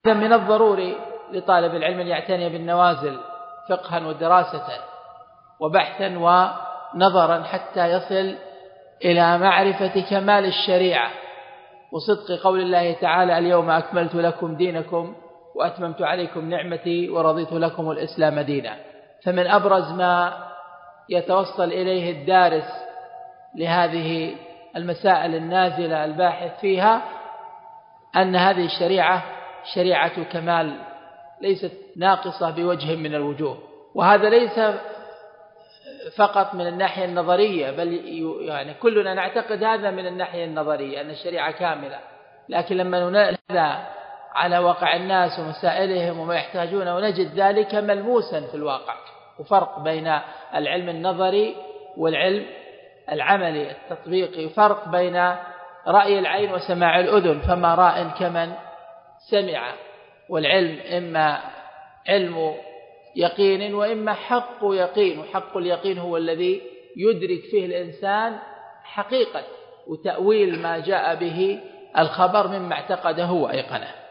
من الضروري لطالب العلم أن يعتني بالنوازل فقها ودراسة وبحثا ونظرا حتى يصل إلى معرفة كمال الشريعة وصدق قول الله تعالى: اليوم أكملت لكم دينكم وأتممت عليكم نعمتي ورضيت لكم الإسلام دينا. فمن أبرز ما يتوصل إليه الدارس لهذه المسائل النازلة الباحث فيها أن هذه الشريعة شريعة كمال، ليست ناقصة بوجه من الوجوه. وهذا ليس فقط من الناحية النظرية، بل يعني كلنا نعتقد هذا من الناحية النظرية أن الشريعة كاملة، لكن لما ننزل على واقع الناس ومسائلهم وما يحتاجون ونجد ذلك ملموسا في الواقع. وفرق بين العلم النظري والعلم العملي التطبيقي، فرق بين رأي العين وسماع الأذن، فما راء كمن سمع. والعلم إما علم يقين وإما حق يقين، وحق اليقين هو الذي يدرك فيه الإنسان حقيقة وتأويل ما جاء به الخبر مما اعتقده وأيقنه.